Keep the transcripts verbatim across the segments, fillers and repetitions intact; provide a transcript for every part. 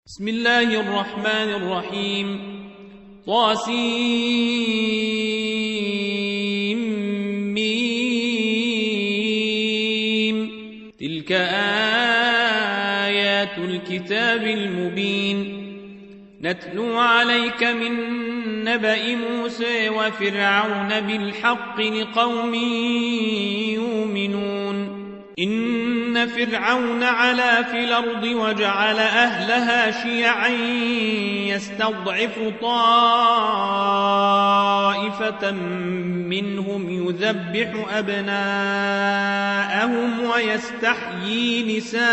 بسم الله الرحمن الرحيم طاسيم تلك آيات الكتاب المبين نتلو عليك من نبأ موسى وفرعون بالحق لقوم يؤمنون إن فرعون علا في الأرض وجعل أهلها شيعا يستضعف طائفة منهم يذبح أبناءهم ويستحيي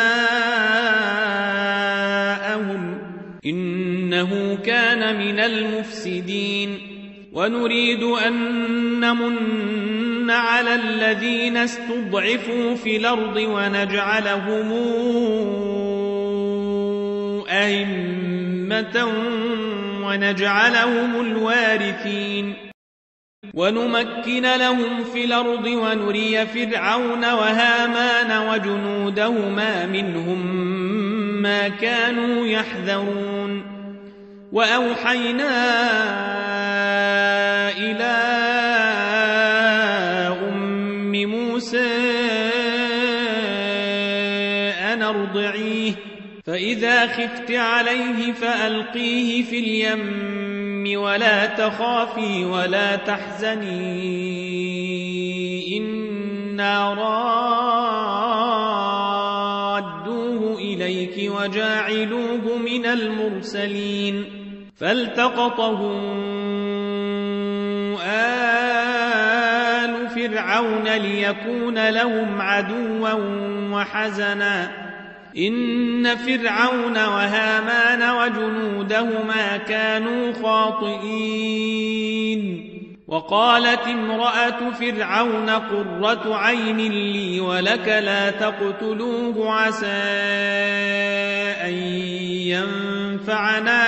نساءهم إنه كان من المفسدين ونريد أن نمن على الذين استضعفوا في الأرض ونجعلهم أئمة ونجعلهم الوارثين ونمكن لهم في الأرض ونري فرعون وهامان وجنودهما منهم ما كانوا يحذرون وأوحينا إلى أم موسى أن أرضعيه فإذا خفت عليه فألقيه في اليم ولا تخافي ولا تحزني إنا رادوه إليك وجاعلوه من المرسلين فالتقطه آل فرعون ليكون لهم عدوا وحزنا إن فرعون وهامان وجنودهما كانوا خاطئين وقالت امرأة فرعون قرة عين لي ولك لا تقتلوه عسى أن ينفعنا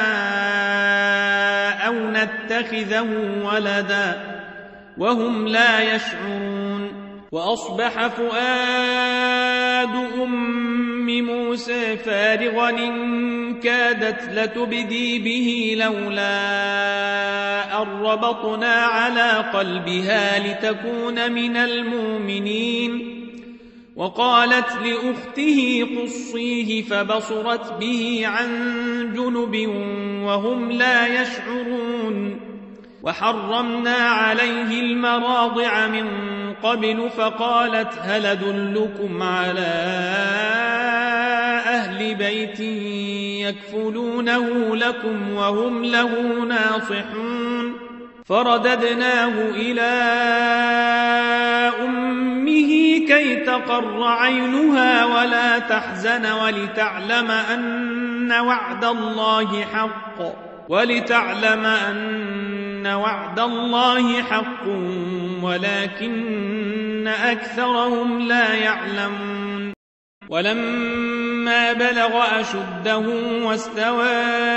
أو نتخذه ولدا وهم لا يشعرون وأصبح فؤاد أم موسى فارغا إن كادت لتبدي به لولا أن ربطنا على قلبها لتكون من المؤمنين وقالت لأخته قصيه فبصرت به عن جنب وهم لا يشعرون وحرمنا عليه المراضع من قبل فقالت هل أدلكم على أهل بيت يكفلونه لكم وهم له ناصحون فرددناه إلى أمه كي تقر عينها ولا تحزن ولتعلم أن وعد الله حق ولتعلم أن وعد الله حق ولكن أكثرهم لا يعلمون ولما بلغ أشده واستوى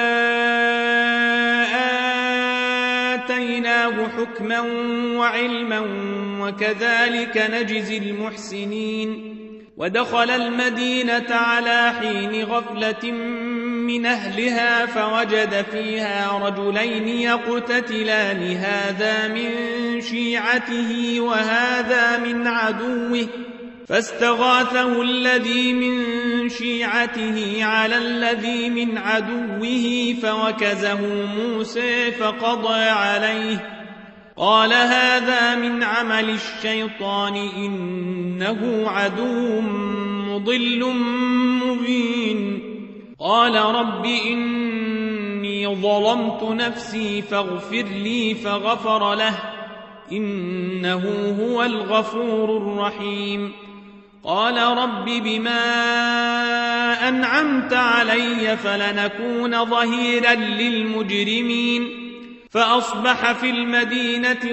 آتيناه حكما وعلما وكذلك نجزي المحسنين ودخل المدينة على حين غفلة من أهلها فوجد فيها رجلين يقتتلان هذا من شيعته وهذا من عدوه فاستغاثه الذي من شيعته على الذي من عدوه فوكزه موسى فقضى عليه قال هذا من عمل الشيطان إنه عدو مضل مبين قال رب إني ظلمت نفسي فاغفر لي فغفر له إنه هو الغفور الرحيم قال رب بما أنعمت علي فلنكون ظهيرا للمجرمين فأصبح في المدينة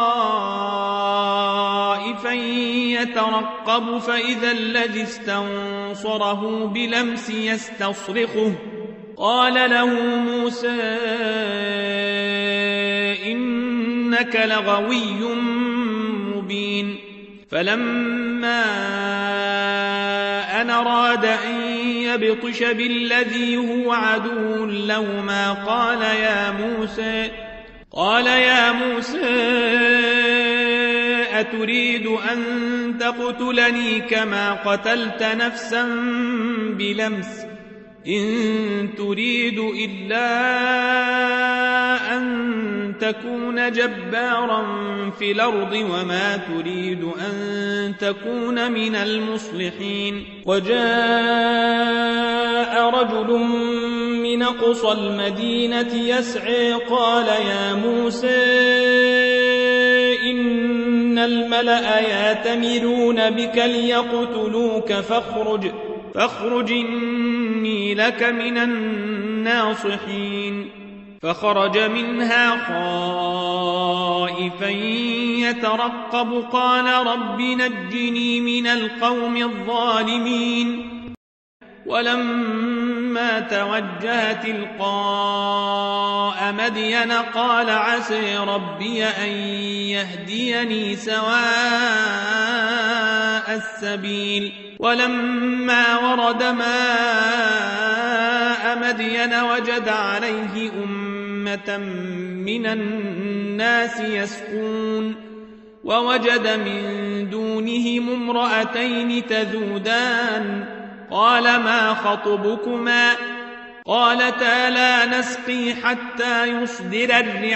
خائفا يترقب فإذا الذي استنصره بلمس يستصرخه قال له موسى إنك لغوي مبين فلما أن أراد أن ليبطش بالذي هو عدو لهما قال يا موسى قال يا موسى أتريد أن تقتلني كما قتلت نفسا بلمس إن تريد إلا أن تكون جبارا في الأرض وما تريد أن تكون من المصلحين. وجاء رجل من أقصى المدينة يسعى قال يا موسى إن الملأ يأتمرون بك ليقتلوك فاخرج فاخرج إني لك من الناصحين. فخرج منها خائفا يترقب قال رب نجني من القوم الظالمين. ولما توجه تلقاء مدين قال عسى ربي أن يهديني سواء السبيل. ولما ورد ماء مدين وجد عليه أمة من الناس يسقون ووجد من دونهم امرأتين تذودان قال ما خطبكما قالتا لا نسقي حتى يصدر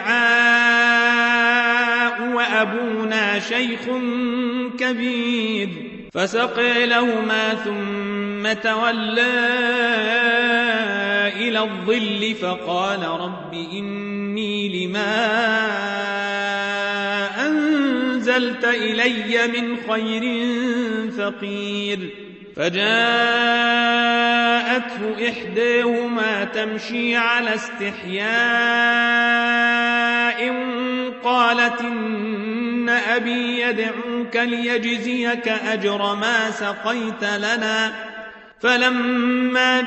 الرعاء وأبونا شيخ كبير. فسقي لهما ثم تولى إلى الظل فقال رب إني لما أنزلت إلي من خير فقير. فجاءته إحداهما تمشي على استحياء قالت إن أبي يدعوك ليجزيك أجر ما سقيت لنا. فلما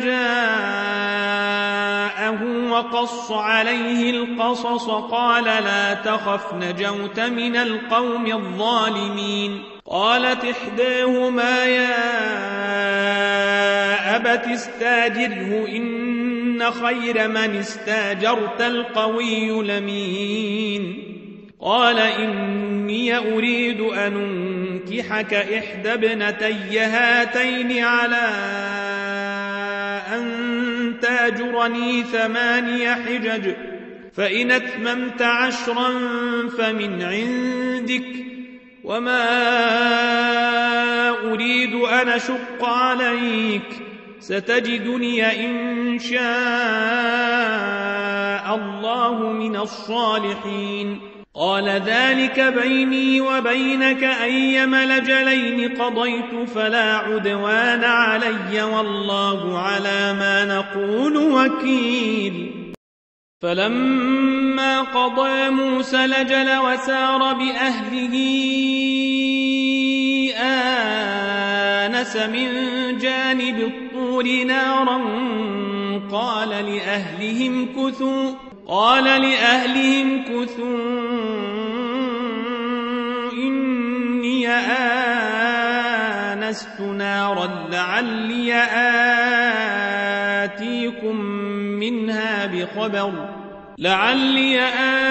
جاءه وقص عليه القصص قال لا تخف نجوت من القوم الظالمين. قالت إحداهما يا أبت استاجره إن خير من استاجرت القوي الأمين. قال إني أريد أن أنكحك إحدى ابنتي هاتين على أن تاجرني ثماني حجج فإن أتممت عشرا فمن عندك وما أريد أن أشق عليك ستجدني إن شاء الله من الصالحين. قال ذلك بيني وبينك أيما الأجلين قضيت فلا عدوان علي والله على ما نقول وكيل. فلما قضى موسى الأجل وسار بأهله آنس من جانب الطور نارا قال لأهلهم كثوا قال لأهلهم كثوا إني آنست نارا لعلي آتيكم منها بخبر لعلي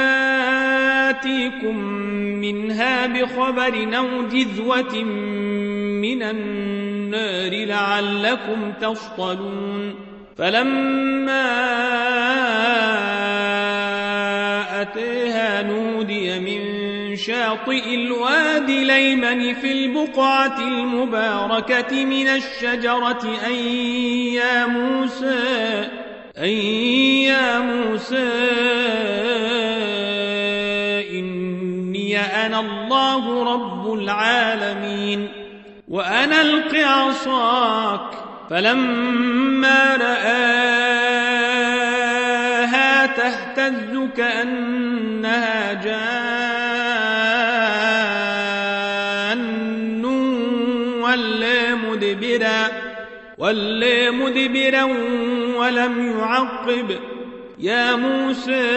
آتيكم منها بخبر أو جذوة من النار لعلكم تصطلون. فلما أتيها نودي من شاطئ الوادي الأيمن في البقعة المباركة من الشجرة أن يا موسى أن يا موسى إني أنا الله رب العالمين وأنا ألق عصاك. فلما رآها تهتز كأنها جان ولا مدبرا ولا مدبرا ولم يعقب. يا موسى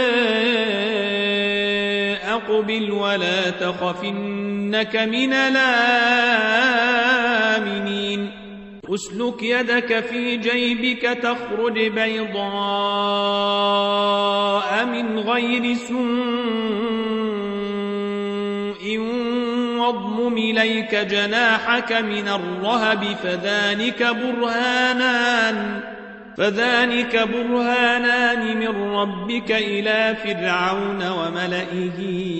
أقبل ولا تخف إنك من الآمنين. أسلك يدك في جيبك تخرج بيضاء من غير سوء واضمم إليك جناحك من الرهب فذلك برهانان فذلك برهانان من ربك إلى فرعون وملئه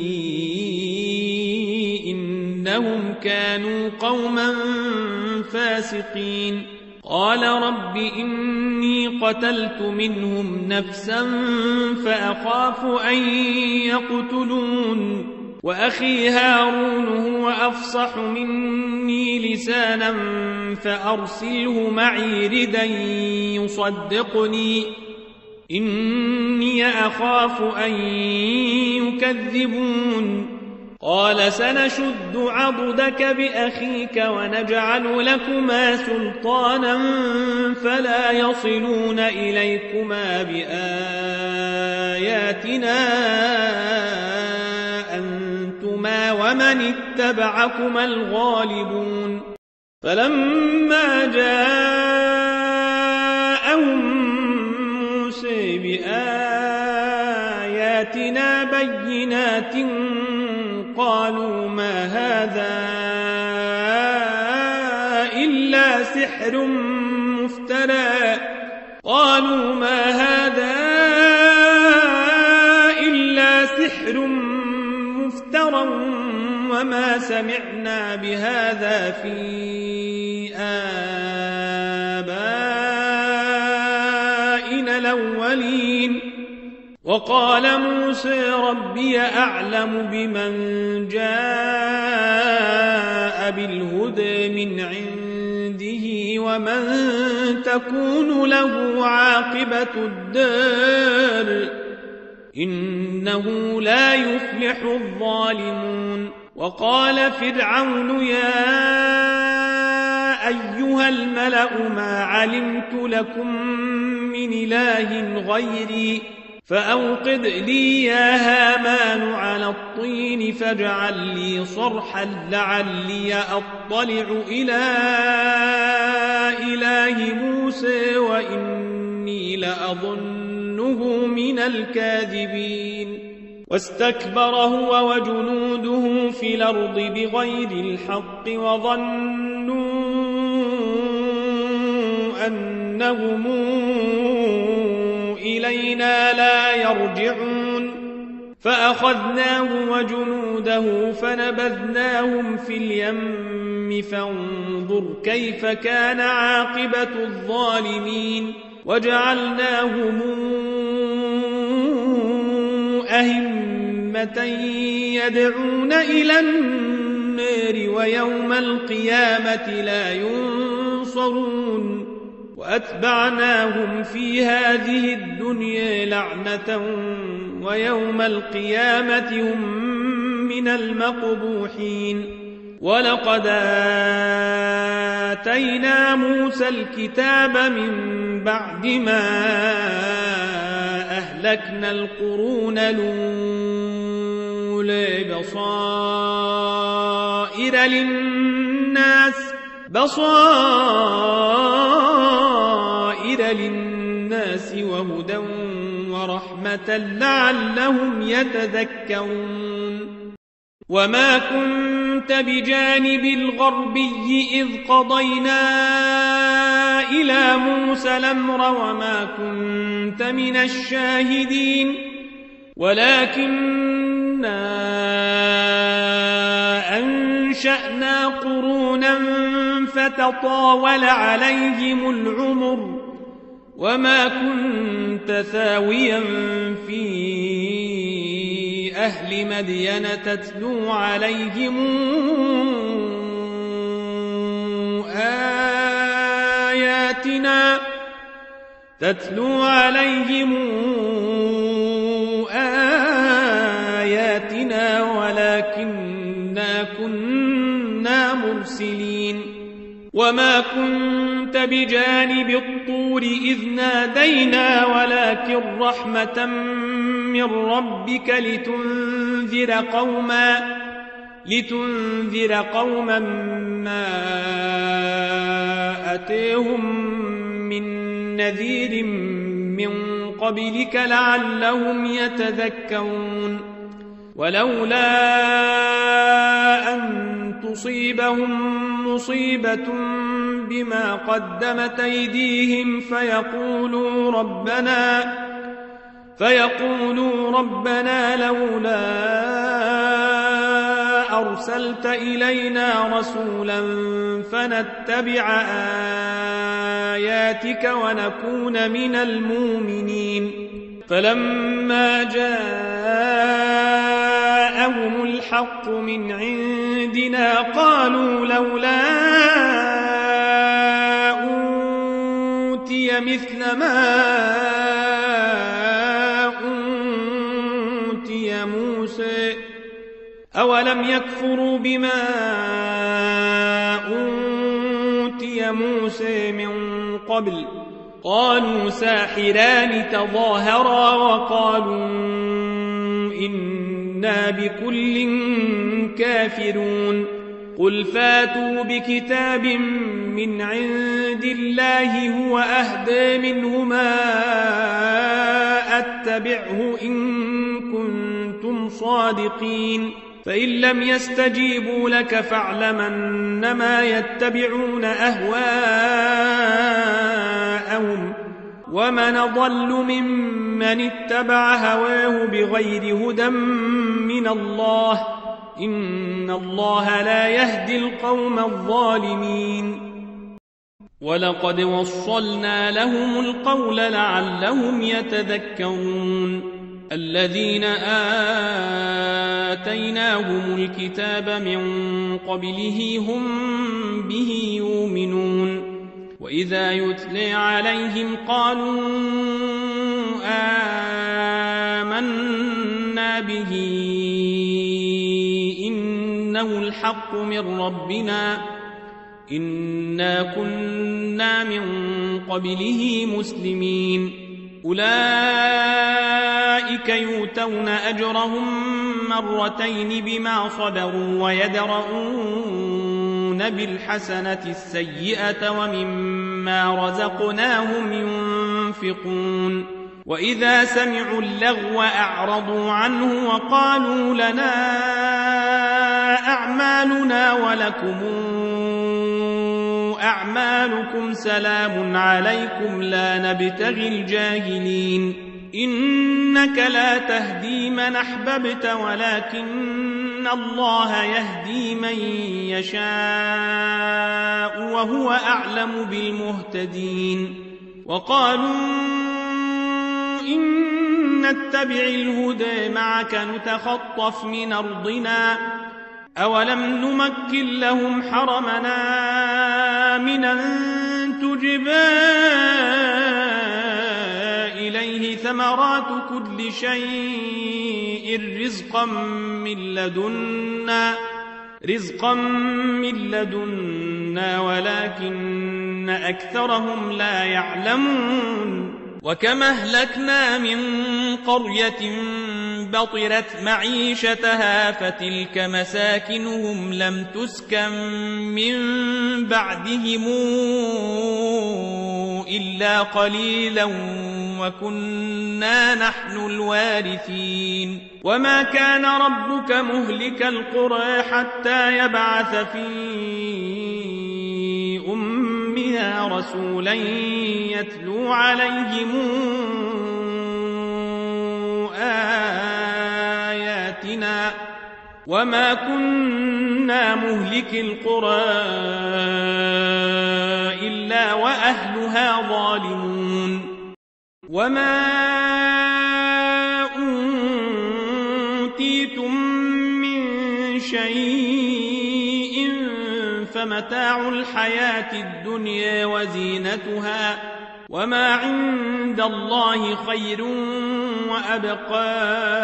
إنهم كانوا قوما فاسقين قال رب إني قتلت منهم نفسا فأخاف أن يقتلون وأخي هارون هو أفصح مني لسانا فأرسله معي ردا يصدقني إني أخاف أن يكذبون قال سنشد عضدك بأخيك ونجعل لكما سلطانا فلا يصلون إليكما بآياتنا أنتما ومن اتبعكما الغالبون فلما جاءهم موسى بآياتنا بينات قالوا ما هذا إلا سحر مفترى قالوا ما هذا إلا سحر مفترى وما سمعنا بهذا في آبائنا الأولين وقال موسى ربي أعلم بمن جاء بالهدى من عنده ومن تكون له عاقبة الدار إنه لا يفلح الظالمون وقال فرعون يا أيها الملأ ما علمت لكم من إله غيري فأوقد لي يا هامان على الطين فاجعل لي صرحا لعلي أطلع إلى إله موسى وإني لأظنه من الكاذبين واستكبر هو وجنوده في الأرض بغير الحق وظنوا أنهم إلينا لا يرجعون فأخذناه وجنوده فنبذناهم في اليم فانظر كيف كان عاقبة الظالمين وجعلناهم أئمة يدعون إلى النار ويوم القيامة لا ينصرون وأتبعناهم في هذه الدنيا لعنة ويوم القيامة هم من المقبوحين ولقد آتينا موسى الكتاب من بعد ما أهلكنا القرون الأولى بصائر للناس بصائر للناس وهدى ورحمة لعلهم يتذكرون وما كنت بجانب الغربي إذ قضينا إلى موسى الأمر وما كنت من الشاهدين ولكننا أنشأنا قرونا فتطاول عليهم العمر وما كنت ثاويا في أهل مدين تتلو عليهم آياتنا تتلو عليهم آياتنا ولكننا كنا مرسلين وما كنت بجانب الطور إذ نادينا ولكن رحمة من ربك لتنذر قوما لتنذر قوما ما أتيهم من نذير من قبلك لعلهم يتذكرون ولولا أن تصيبهم مصيبة بما قدمت أيديهم فيقولوا ربنا فيقولوا ربنا لولا أرسلت إلينا رسولا فنتبع آياتك ونكون من المؤمنين فلما جاءهم الحق من عندنا قالوا لولا أوتي مثل ما أوتي موسى أولم يكفروا بما أوتي موسى من قبل قالوا ساحران تظاهرا وقالوا إنا بكل كافرون قل فاتوا بكتاب من عند الله هو أهدى منهما أتبعه إن كنتم صادقين فإن لم يستجيبوا لك فاعلمنما يتبعون أهواءهم ومن ضل ممن اتبع هواه بغير هدى من الله إن الله لا يهدي القوم الظالمين ولقد وصلنا لهم القول لعلهم يتذكرون الذين آتيناهم الكتاب من قبله هم به يؤمنون وإذا يتلى عليهم قالوا آمنا به إنه الحق من ربنا إنا كنا من قبله مسلمين أولئك يؤتون أجرهم مرتين بما صبروا ويدرؤون بالحسنة السيئة ومما رزقناهم ينفقون وإذا سمعوا اللغو أعرضوا عنه وقالوا لنا أعمالنا ولكم أعمالكم سلام عليكم لا نبتغي الجاهلين إنك لا تهدي من أحببت ولكن الله يهدي من يشاء وهو أعلم بالمهتدين وقالوا إن نتبع الهدى معك نتخطف من أرضنا أولم نمكن لهم حرمنا من أن تجبى إليه ثمرات كل شيء رزقا من لدنا رزقا من لدنا ولكن أكثرهم لا يعلمون وكما أهلكنا من قرية بطرت معيشتها فتلك مساكنهم لم تسكن من بعدهم إلا قليلا وكنا نحن الوارثين وما كان ربك مهلك القرى حتى يبعث في أمها رسولا يتلو عليهم آياتنا وما كنا مهلك القرى إلا وأهلها ظالمون وما أوتيتم من شيء فمتاع الحياة الدنيا وزينتها وما عند الله خير وأبقى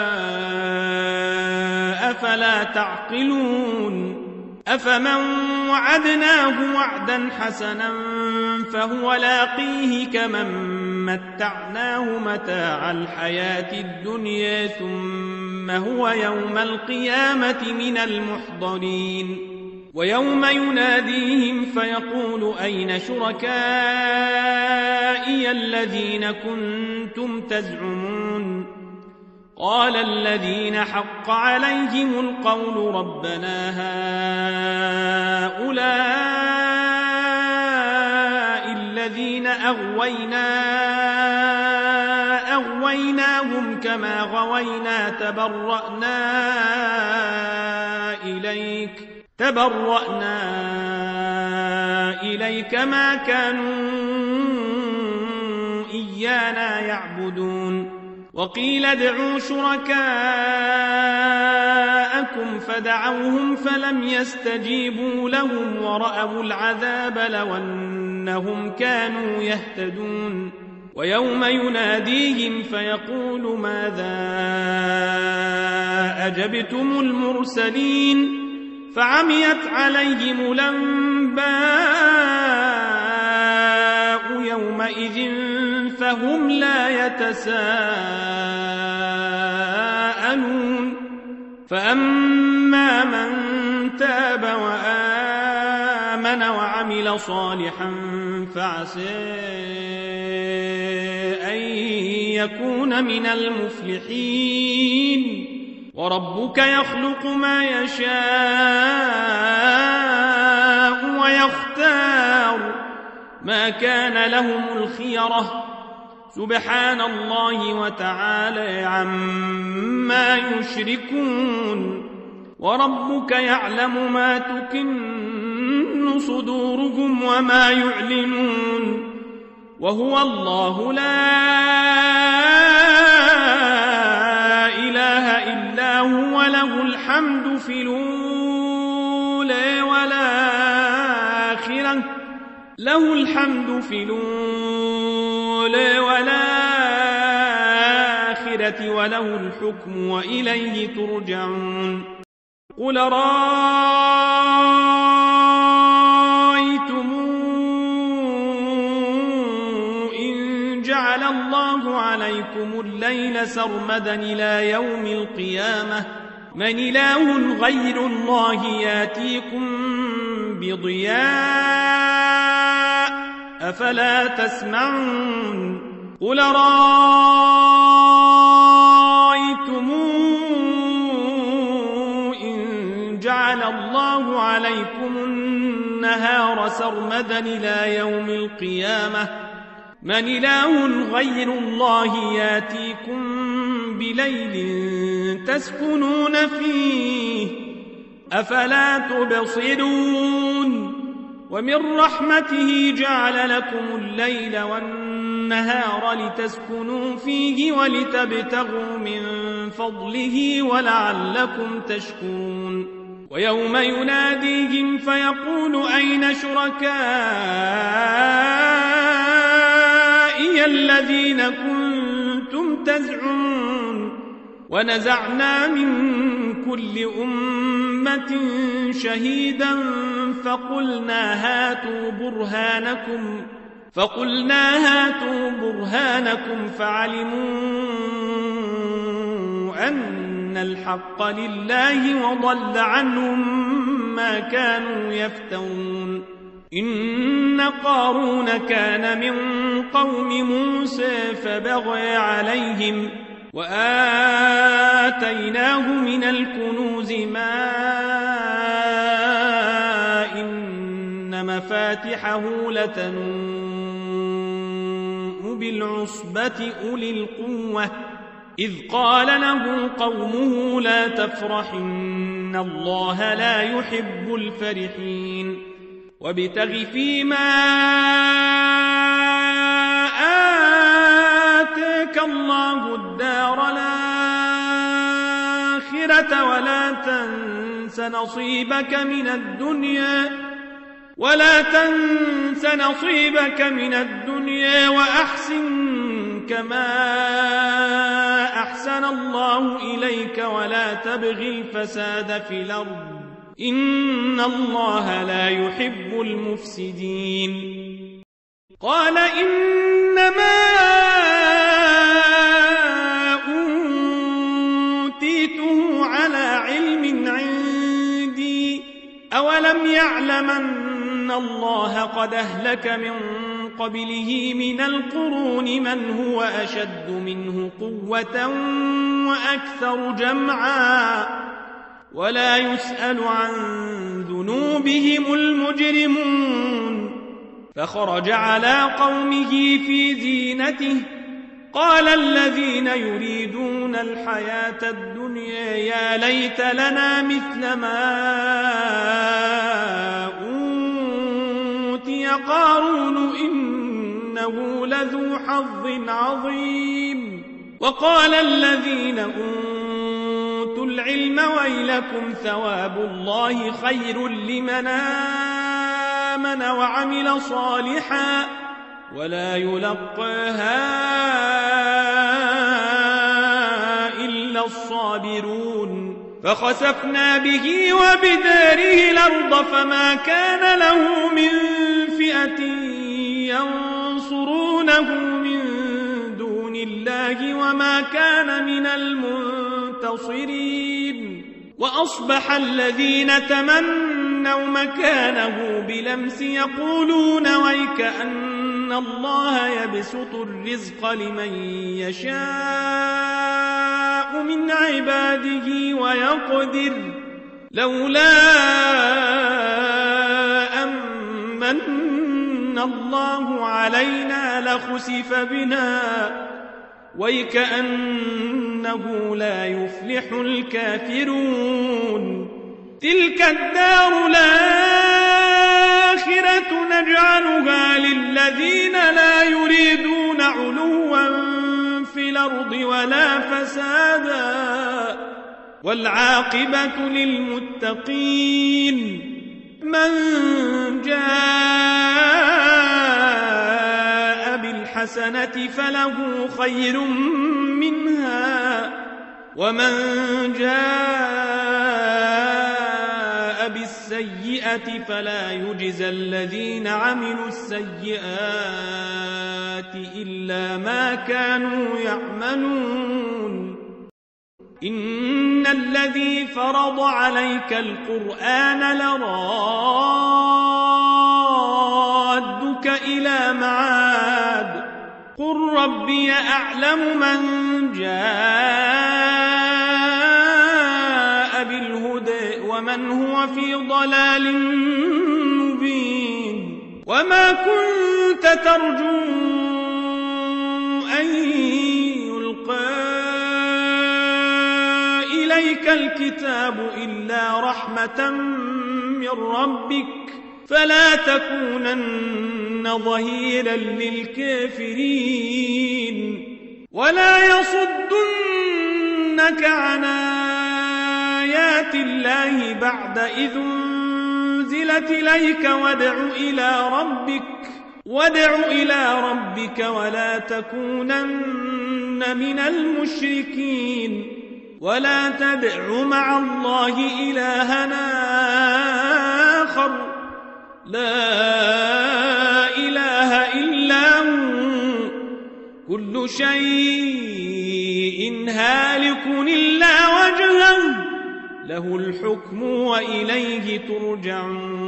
أفلا تعقلون أفمن وعدناه وعدا حسنا فهو لاقيه كمن متعناه متاع الحياة الدنيا ثم هو يوم القيامة من المحضرين ويوم يناديهم فيقول أين شركائي الذين كنتم تزعمون قال الذين حق عليهم القول ربنا هؤلاء الذين أغوينا أغويناهم كما غوينا تبرأنا إليك تبرأنا إليك ما كانوا إيانا يعبدون وقيل ادعوا شركاءكم فدعوهم فلم يستجيبوا لهم ورأوا العذاب لو أنهم كانوا يهتدون ويوم يناديهم فيقول ماذا أجبتم المرسلين فعميت عليهم الأنباء يومئذ فهم لا يتساءلون فأما من تاب وآمن وعمل صالحا فعسى أن يكون من المفلحين وربك يخلق ما يشاء ويختار ما كان لهم الخيرة سبحان الله وتعالى عما يشركون وربك يعلم ما تكن صدورهم وما يعلنون وهو الله لا إله إلا هو له الحمد في الأولى والآخرة له الحمد في الأولى والآخرة وله الحكم وإليه ترجعون قل رأيتم إن جعل الله عليكم الليل سرمدا إلى يوم القيامة من إله غير الله ياتيكم بضياء أفلا تسمعون قل رأيتم إن جعل الله عليكم النهار سرمدا إلى يوم القيامة من إله غير الله ياتيكم بليل تسكنون فيه أفلا تبصرون ومن رحمته جعل لكم الليل والنهار لتسكنوا فيه ولتبتغوا من فضله ولعلكم تشكرون ويوم يناديهم فيقول أين شركائي الذين كنتم تزعمون ونزعنا من كل أمة شهيدا فقلنا هاتوا برهانكم فقلنا هاتوا برهانكم فعلموا أن الحق لله وضل عنهم ما كانوا يفترون إن قارون كان من قوم موسى فبغى عليهم وآتيناه من الكنوز ما إن مفاتحه لتنوء بالعصبة أولي القوة إذ قال له قومه لا تفرح إن الله لا يحب الفرحين وابتغ فيما آتاك الله الدار الآخرة ولا تنس نصيبك من الدنيا ولا تنس نصيبك من الدنيا وأحسن كما أحسن الله إليك ولا تبغ الفساد في الأرض إن الله لا يحب المفسدين قال إنما وليعلمن الله قد أهلك من قبله من القرون من هو أشد منه قوة وأكثر جمعا ولا يسأل عن ذنوبهم المجرمون. فخرج على قومه في زينته قال الذين يريدون الحياة الدنيا يا ليت لنا مثل ما أوتي قارون إنه لذو حظ عظيم. وقال الذين أوتوا العلم ويلكم ثواب الله خير لمن آمن وعمل صالحا ولا يلقاها إلا الصابرون. فخسفنا به وبداره الأرض فما كان له من فئة ينصرونه من دون الله وما كان من المنتصرين. وأصبح الذين تمنوا مكانه بلمس يقولون ويكأن الله يبسط الرزق لمن يشاء من عباده ويقدر لولا أمن الله علينا لخسف بنا ويكأنه لا يفلح الكافرون. تلك الدار الآخرة نجعلها للذين لا يريدون علوا في الأرض ولا فسادا والعاقبة للمتقين. من جاء بالحسنة فله خير منها ومن جاء بالسيئة فلا يجزى الذين عملوا السيئات إلا ما كانوا يعملون. إن الذي فرض عليك القرآن لرادك إلى معاد قل ربي أعلم من جاء بالهدى ومن هو في ضلال مبين. وما كنت ترجو أن يلقى إليك الكتاب إلا رحمة من ربك فلا تكونن ظهيرا للكافرين. ولا يصدنك عن آيات الله بعد إذ أنزلت إليك وادع إلى ربك وادع إلى ربك ولا تكونن من المشركين. ولا تدع مع الله إلهنا آخر لا إله إلا هو كل شيء هالك إلا وجهه له الحكم وإليه ترجعون.